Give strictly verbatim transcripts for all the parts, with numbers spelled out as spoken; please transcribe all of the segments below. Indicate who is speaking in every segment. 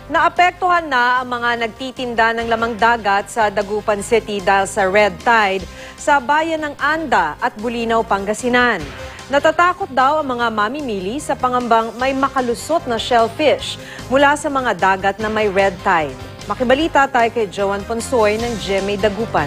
Speaker 1: Naapektuhan na ang mga nagtitinda ng lamang dagat sa Dagupan City dahil sa red tide sa bayan ng Anda at Bolinao, Pangasinan. Natatakot daw ang mga mamimili sa pangambang may makalusot na shellfish mula sa mga dagat na may red tide. Makibalita tayo kay Joan Ponsoy ng G M A Dagupan.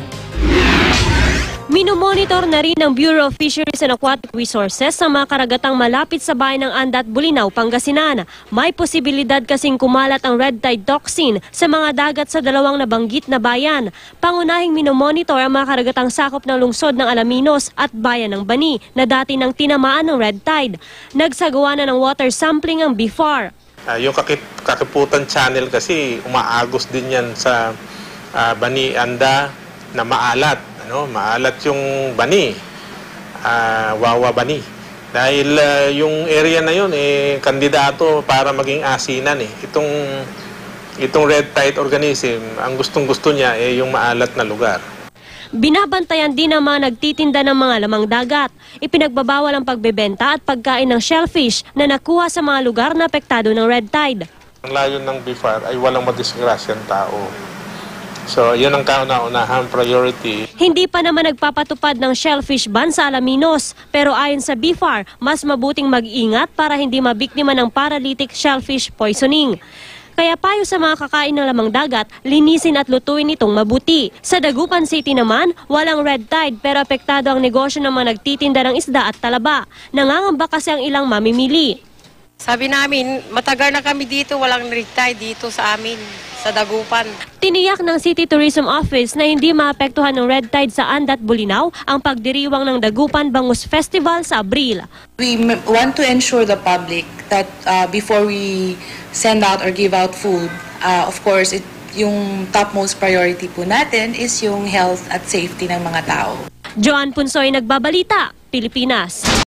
Speaker 2: Minomonitor na rin ng Bureau of Fisheries and Aquatic Resources sa mga karagatang malapit sa bayan ng Anda at Bolinao, Pangasinan. May posibilidad kasing kumalat ang red tide toxin sa mga dagat sa dalawang nabanggit na bayan. Pangunahing minomonitor ang mga karagatang sakop ng lungsod ng Alaminos at bayan ng Bani na dati nang tinamaan ng red tide. Nagsagawa na ng water sampling ang B F A R.
Speaker 3: Uh, yung kakip Kakiputan Channel kasi umaagos din yan sa uh, Bani, Anda na maalat. Ano, maalat yung Bani, uh, Wawa Bani. Dahil uh, yung area na yun, eh, kandidato para maging asinan. Eh. Itong, itong red tide organism, ang gustong-gusto niya eh, yung maalat na lugar.
Speaker 2: Binabantayan din ang mga nagtitinda ng mga lamang dagat. Ipinagbabawal ang pagbebenta at pagkain ng shellfish na nakuha sa mga lugar na apektado ng red tide.
Speaker 3: Ang layon ng B F A R ay walang madisgrasyang tao. So, yun ang kauna-unahang priority.
Speaker 2: Hindi pa naman nagpapatupad ng shellfish ban sa Alaminos. Pero ayon sa B F A R, mas mabuting mag-ingat para hindi mabiktima ng paralytic shellfish poisoning. Kaya payo sa mga kakain ng lamang dagat, linisin at lutuin itong mabuti. Sa Dagupan City naman, walang red tide pero apektado ang negosyo ng mga nagtitinda ng isda at talaba. Nangangamba kasi ang ilang mamimili.
Speaker 4: Sabi namin, matagal na kami dito, walang red tide dito sa amin, sa Dagupan.
Speaker 2: Tiniyak ng City Tourism Office na hindi maapektuhan ng red tide sa Anda at Bolinao ang pagdiriwang ng Dagupan Bangus Festival sa Abril.
Speaker 5: We want to ensure the public that uh, before we send out or give out food, uh, of course, it, yung topmost priority po natin is yung health at safety ng mga tao.
Speaker 2: Joan Punsoy, Nagbabalita, Pilipinas.